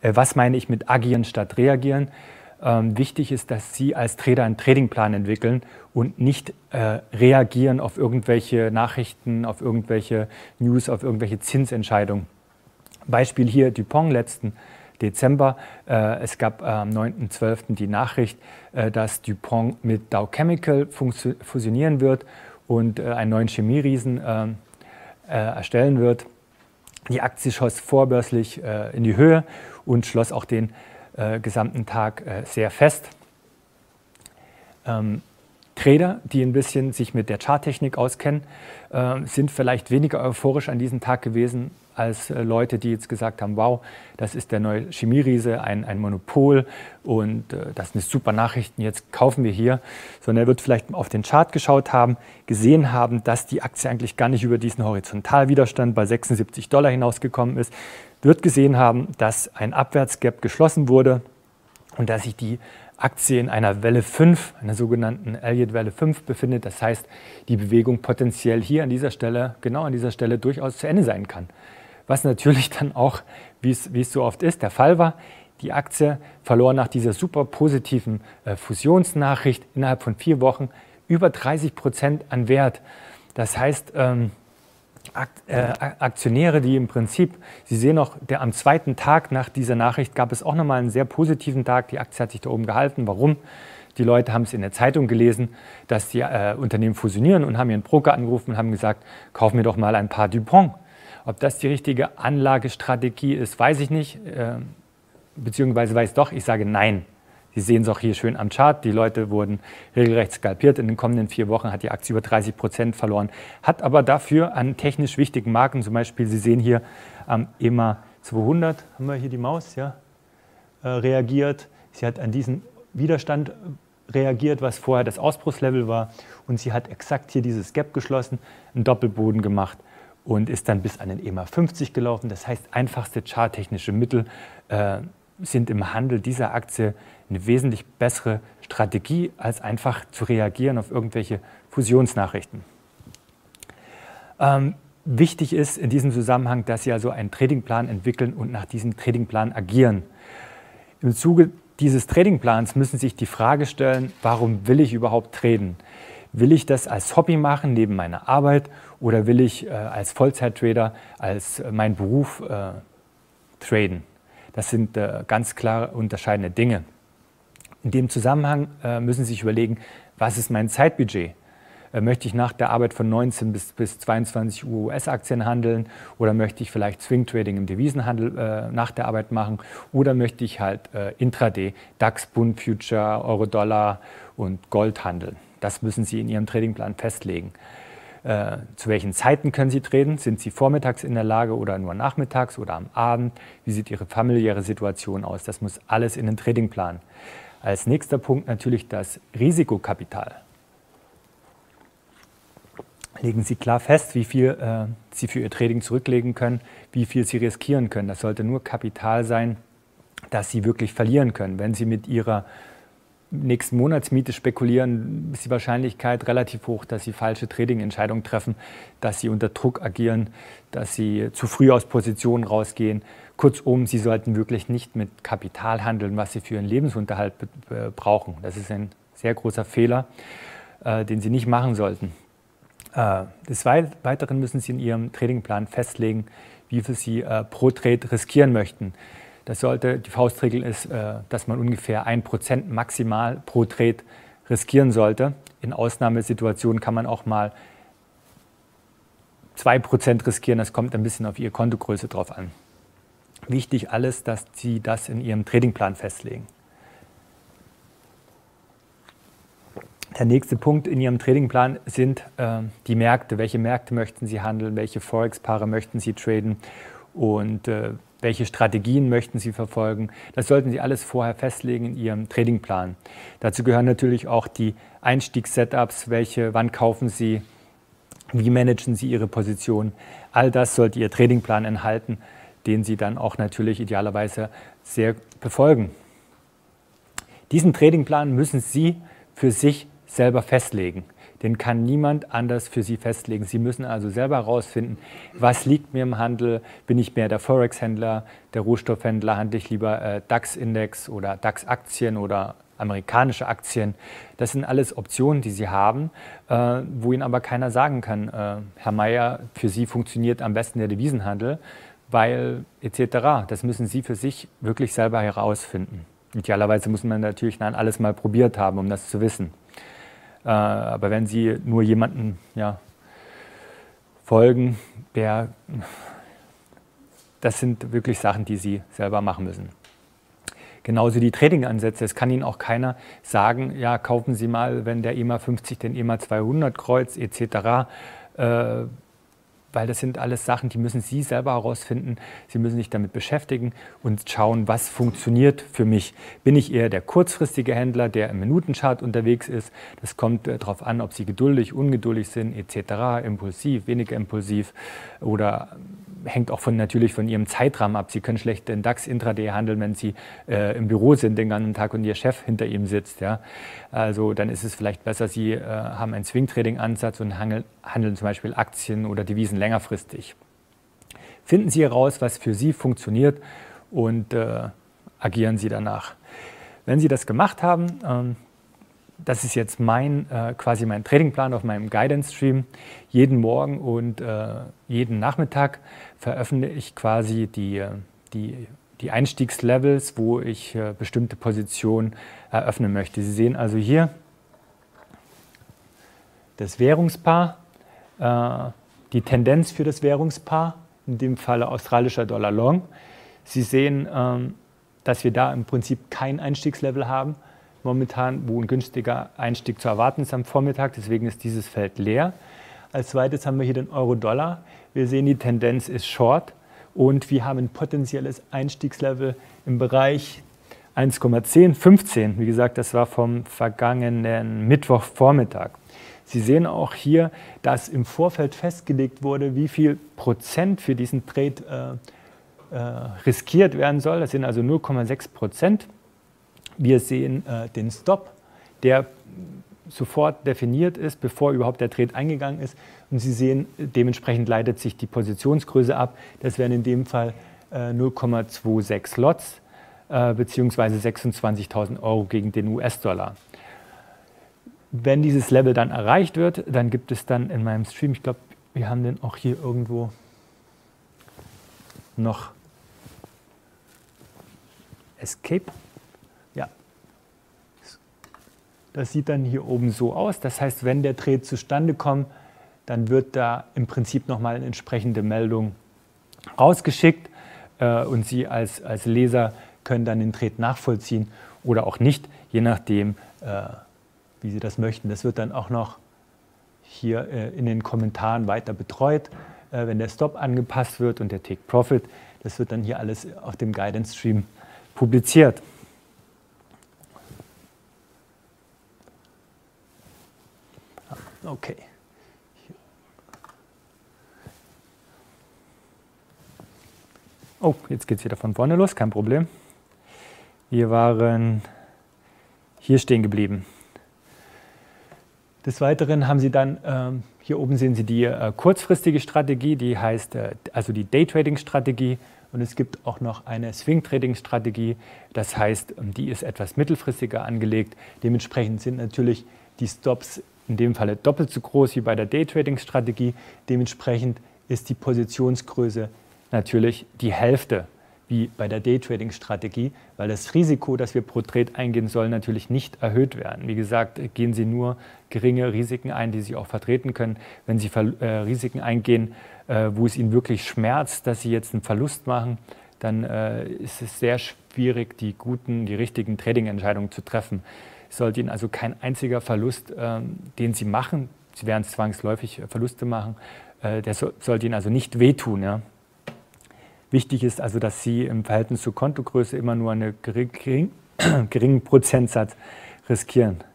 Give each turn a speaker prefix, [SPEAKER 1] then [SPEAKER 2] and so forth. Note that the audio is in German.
[SPEAKER 1] Was meine ich mit agieren statt reagieren? Wichtig ist, dass Sie als Trader einen Tradingplan entwickeln und nicht reagieren auf irgendwelche Nachrichten, auf irgendwelche News, auf irgendwelche Zinsentscheidungen. Beispiel hier DuPont letzten Dezember. Es gab am 9.12. die Nachricht, dass DuPont mit Dow Chemical fusionieren wird und einen neuen Chemieriesen erstellen wird. Die Aktie schoss vorbörslich in die Höhe und schloss auch den gesamten Tag sehr fest. Trader, die ein bisschen sich mit der Charttechnik auskennen, sind vielleicht weniger euphorisch an diesem Tag gewesen als Leute, die jetzt gesagt haben, wow, das ist der neue Chemieriese, ein Monopol und das ist eine super Nachricht, jetzt kaufen wir hier. Sondern er wird vielleicht auf den Chart geschaut haben, gesehen haben, dass die Aktie eigentlich gar nicht über diesen Horizontalwiderstand bei $76 hinausgekommen ist, wird gesehen haben, dass ein Abwärtsgap geschlossen wurde und dass sich die Aktie in einer Welle 5, einer sogenannten Elliott-Welle 5 befindet. Das heißt, die Bewegung potenziell hier an dieser Stelle, genau an dieser Stelle durchaus zu Ende sein kann. Was natürlich dann auch, wie es so oft ist, der Fall war. Die Aktie verlor nach dieser super positiven Fusionsnachricht innerhalb von 4 Wochen über 30% an Wert. Das heißt, Aktionäre, die im Prinzip, Sie sehen noch, am zweiten Tag nach dieser Nachricht gab es auch nochmal einen sehr positiven Tag. Die Aktie hat sich da oben gehalten. Warum? Die Leute haben es in der Zeitung gelesen, dass die Unternehmen fusionieren und haben ihren Broker angerufen und haben gesagt, kauf mir doch mal ein paar DuPont. Ob das die richtige Anlagestrategie ist, weiß ich nicht, beziehungsweise weiß doch, ich sage nein. Sie sehen es auch hier schön am Chart, die Leute wurden regelrecht skalpiert. In den kommenden 4 Wochen hat die Aktie über 30% verloren, hat aber dafür an technisch wichtigen Marken, zum Beispiel, Sie sehen hier am EMA 200, haben wir hier die Maus, ja, reagiert. Sie hat an diesen Widerstand reagiert, was vorher das Ausbruchslevel war, und sie hat exakt hier dieses Gap geschlossen, einen Doppelboden gemacht und ist dann bis an den EMA 50 gelaufen. Das heißt, einfachste charttechnische Mittel sind im Handel dieser Aktie eine wesentlich bessere Strategie, als einfach zu reagieren auf irgendwelche Fusionsnachrichten. Wichtig ist in diesem Zusammenhang, dass Sie also einen Tradingplan entwickeln und nach diesem Tradingplan agieren. Im Zuge dieses Tradingplans müssen Sie sich die Frage stellen, warum will ich überhaupt traden? Will ich das als Hobby machen, neben meiner Arbeit, oder will ich als Vollzeit-Trader, als mein Beruf traden? Das sind ganz klar unterscheidende Dinge. In dem Zusammenhang müssen Sie sich überlegen, was ist mein Zeitbudget? Möchte ich nach der Arbeit von 19 bis 22 Uhr US-Aktien handeln, oder möchte ich vielleicht Swing-Trading im Devisenhandel nach der Arbeit machen, oder möchte ich halt Intraday, DAX, Bund, Future, Euro-Dollar und Gold handeln? Das müssen Sie in Ihrem Tradingplan festlegen. Zu welchen Zeiten können Sie traden? Sind Sie vormittags in der Lage oder nur nachmittags oder am Abend? Wie sieht Ihre familiäre Situation aus? Das muss alles in den Tradingplan. Als nächster Punkt natürlich das Risikokapital. Legen Sie klar fest, wie viel Sie für Ihr Trading zurücklegen können, wie viel Sie riskieren können. Das sollte nur Kapital sein, das Sie wirklich verlieren können. Wenn Sie mit Ihrer nächsten Monatsmiete spekulieren, ist die Wahrscheinlichkeit relativ hoch, dass Sie falsche Trading-Entscheidungen treffen, dass Sie unter Druck agieren, dass Sie zu früh aus Positionen rausgehen. Kurzum, Sie sollten wirklich nicht mit Kapital handeln, was Sie für Ihren Lebensunterhalt brauchen. Das ist ein sehr großer Fehler, den Sie nicht machen sollten. Des Weiteren müssen Sie in Ihrem Tradingplan festlegen, wie viel Sie pro Trade riskieren möchten. Die Faustregel ist, dass man ungefähr 1% maximal pro Trade riskieren sollte. In Ausnahmesituationen kann man auch mal 2% riskieren, das kommt ein bisschen auf Ihre Kontogröße drauf an. Wichtig alles, dass Sie das in Ihrem Tradingplan festlegen. Der nächste Punkt in Ihrem Tradingplan sind die Märkte. Welche Märkte möchten Sie handeln, welche Forex-Paare möchten Sie traden und welche Strategien möchten Sie verfolgen. Das sollten Sie alles vorher festlegen in Ihrem Tradingplan. Dazu gehören natürlich auch die Einstiegs-Setups, wann kaufen Sie, wie managen Sie Ihre Position. All das sollte Ihr Tradingplan enthalten, den Sie dann auch natürlich idealerweise sehr befolgen. Diesen Tradingplan müssen Sie für sich selber festlegen. Den kann niemand anders für Sie festlegen. Sie müssen also selber herausfinden, was liegt mir im Handel. Bin ich mehr der Forex-Händler, der Rohstoffhändler, handle ich lieber DAX-Index oder DAX-Aktien oder amerikanische Aktien. Das sind alles Optionen, die Sie haben, wo Ihnen aber keiner sagen kann, Herr Mayer, für Sie funktioniert am besten der Devisenhandel, weil etc. Das müssen Sie für sich wirklich selber herausfinden. Idealerweise muss man natürlich dann alles mal probiert haben, um das zu wissen. Aber wenn Sie nur jemanden folgen, das sind wirklich Sachen, die Sie selber machen müssen. Genauso die Trading-Ansätze. Es kann Ihnen auch keiner sagen, ja, kaufen Sie mal, wenn der EMA 50 den EMA 200 kreuzt, etc. Weil das sind alles Sachen, die müssen Sie selber herausfinden. Sie müssen sich damit beschäftigen und schauen, was funktioniert für mich. Bin ich eher der kurzfristige Händler, der im Minutenchart unterwegs ist? Das kommt darauf an, ob Sie geduldig, ungeduldig sind, etc., impulsiv, weniger impulsiv oder hängt auch natürlich von Ihrem Zeitrahmen ab. Sie können schlecht den DAX Intraday handeln, wenn Sie im Büro sind den ganzen Tag und Ihr Chef hinter Ihnen sitzt. Ja? Also dann ist es vielleicht besser, Sie haben einen Swing-Trading-Ansatz und handeln zum Beispiel Aktien oder Devisen längerfristig. Finden Sie heraus, was für Sie funktioniert und agieren Sie danach. Wenn Sie das gemacht haben, das ist jetzt quasi mein Tradingplan auf meinem Guidance-Stream. Jeden Morgen und jeden Nachmittag veröffentliche ich quasi die Einstiegslevels, wo ich bestimmte Positionen eröffnen möchte. Sie sehen also hier das Währungspaar, die Tendenz für das Währungspaar, in dem Falle australischer Dollar Long. Sie sehen, dass wir da im Prinzip kein Einstiegslevel haben. Momentan, wo ein günstiger Einstieg zu erwarten ist am Vormittag, deswegen ist dieses Feld leer. Als zweites haben wir hier den Euro-Dollar. Wir sehen, die Tendenz ist Short und wir haben ein potenzielles Einstiegslevel im Bereich 1,1015. Wie gesagt, das war vom vergangenen Mittwochvormittag. Sie sehen auch hier, dass im Vorfeld festgelegt wurde, wie viel Prozent für diesen Trade riskiert werden soll. Das sind also 0,6%. Wir sehen den Stop, der sofort definiert ist, bevor überhaupt der Trade eingegangen ist. Und Sie sehen, dementsprechend leitet sich die Positionsgröße ab. Das wären in dem Fall 0,26 Lots bzw. 26.000 € gegen den US-Dollar. Wenn dieses Level dann erreicht wird, dann gibt es dann in meinem Stream, ich glaube, wir haben den auch hier irgendwo noch Escape. Ja, das sieht dann hier oben so aus. Das heißt, wenn der Trade zustande kommt, dann wird da im Prinzip nochmal eine entsprechende Meldung rausgeschickt und Sie als Leser können dann den Trade nachvollziehen oder auch nicht, je nachdem, wie Sie das möchten. Das wird dann auch noch hier in den Kommentaren weiter betreut, wenn der Stop angepasst wird und der Take Profit. Das wird dann hier alles auf dem Guidance Stream publiziert. Okay. Oh, jetzt geht es wieder von vorne los, kein Problem. Wir waren hier stehen geblieben. Des Weiteren haben Sie dann, hier oben sehen Sie die kurzfristige Strategie, die heißt also die Day-Trading-Strategie. Und es gibt auch noch eine Swing-Trading-Strategie, das heißt, die ist etwas mittelfristiger angelegt. Dementsprechend sind natürlich die Stops in dem Falle doppelt so groß wie bei der Day-Trading-Strategie. Dementsprechend ist die Positionsgröße natürlich die Hälfte wie bei der Day-Trading-Strategie, weil das Risiko, das wir pro Trade eingehen sollen, natürlich nicht erhöht werden. Wie gesagt, gehen Sie nur geringe Risiken ein, die Sie auch vertreten können. Wenn Sie Risiken eingehen, wo es Ihnen wirklich schmerzt, dass Sie jetzt einen Verlust machen, dann ist es sehr schwierig, die richtigen Trading-Entscheidungen zu treffen. Es sollte Ihnen also kein einziger Verlust, den Sie machen, Sie werden zwangsläufig Verluste machen, der sollte Ihnen also nicht wehtun. Ja? Wichtig ist also, dass Sie im Verhältnis zur Kontogröße immer nur einen geringen Prozentsatz riskieren.